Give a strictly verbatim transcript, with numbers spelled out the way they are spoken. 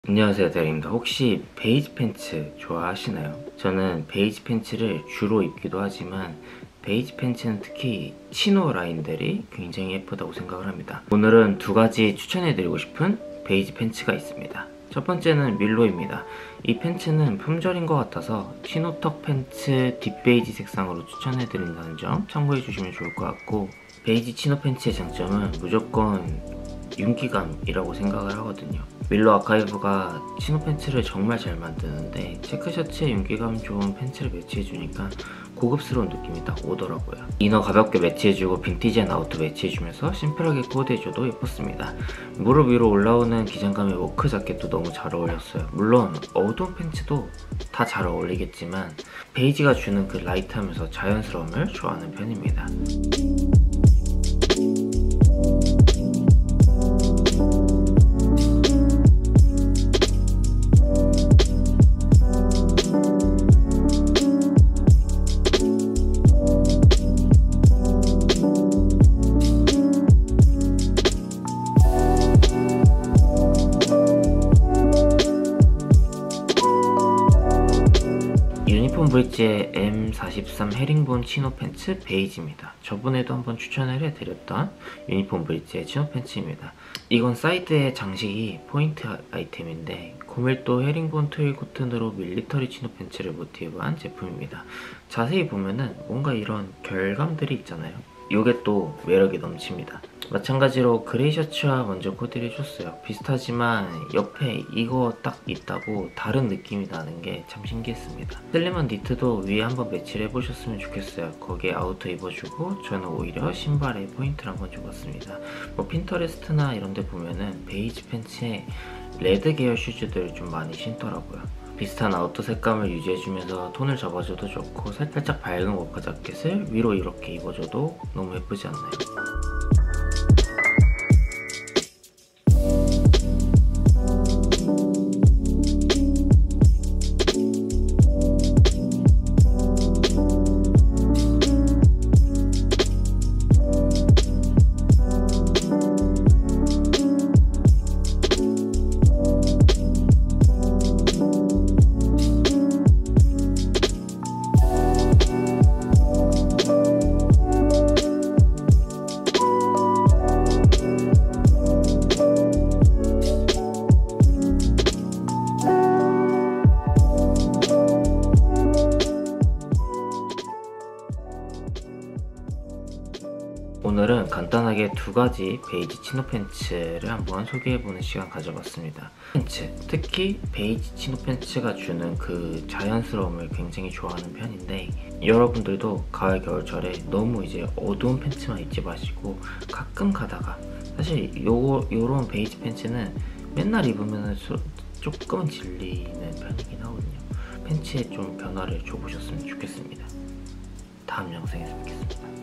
안녕하세요, 대리입니다. 혹시 베이지 팬츠 좋아하시나요? 저는 베이지 팬츠를 주로 입기도 하지만 베이지 팬츠는 특히 치노 라인들이 굉장히 예쁘다고 생각을 합니다. 오늘은 두 가지 추천해드리고 싶은 베이지 팬츠가 있습니다. 첫 번째는 밀로입니다. 이 팬츠는 품절인 것 같아서 치노턱 팬츠 딥베이지 색상으로 추천해드린다는 점 참고해주시면 좋을 것 같고, 베이지 치노 팬츠의 장점은 무조건 윤기감이라고 생각을 하거든요. 밀로 아카이브가 치노 팬츠를 정말 잘 만드는데 체크셔츠에 윤기감 좋은 팬츠를 매치해주니까 고급스러운 느낌이 딱 오더라고요. 이너 가볍게 매치해주고 빈티지한 아우터 매치해주면서 심플하게 코디해줘도 예뻤습니다. 무릎 위로 올라오는 기장감의 워크 자켓도 너무 잘 어울렸어요. 물론 어두운 팬츠도 다 잘 어울리겠지만 베이지가 주는 그 라이트하면서 자연스러움을 좋아하는 편입니다. 유니폼 브릿지의 엠 사십삼 헤링본 치노 팬츠 베이지입니다. 저번에도 한번 추천을 해드렸던 유니폼 브릿지의 치노 팬츠입니다. 이건 사이드의 장식이 포인트 아이템인데 고밀도 헤링본 트윌 코튼으로 밀리터리 치노 팬츠를 모티브한 제품입니다. 자세히 보면은 뭔가 이런 결감들이 있잖아요. 이게 또 매력이 넘칩니다. 마찬가지로 그레이 셔츠와 먼저 코디를 해줬어요. 비슷하지만 옆에 이거 딱 있다고 다른 느낌이 나는 게 참 신기했습니다. 슬림한 니트도 위에 한번 매치를 해보셨으면 좋겠어요. 거기에 아우터 입어주고 저는 오히려 신발에 포인트를 한번 줘봤습니다. 뭐 핀터레스트나 이런 데 보면은 베이지 팬츠에 레드 계열 슈즈들 좀 많이 신더라고요. 비슷한 아우터 색감을 유지해주면서 톤을 잡아줘도 좋고 살짝 밝은 워커 자켓을 위로 이렇게 입어줘도 너무 예쁘지 않나요? 오늘은 간단하게 두 가지 베이지 치노 팬츠를 한번 소개해보는 시간 가져봤습니다. 팬츠, 특히 베이지 치노 팬츠가 주는 그 자연스러움을 굉장히 좋아하는 편인데 여러분들도 가을 겨울철에 너무 이제 어두운 팬츠만 입지 마시고 가끔 가다가, 사실 요, 요런 베이지 팬츠는 맨날 입으면 조금은 질리는 편이긴 하거든요. 팬츠에 좀 변화를 줘보셨으면 좋겠습니다. 다음 영상에서 뵙겠습니다.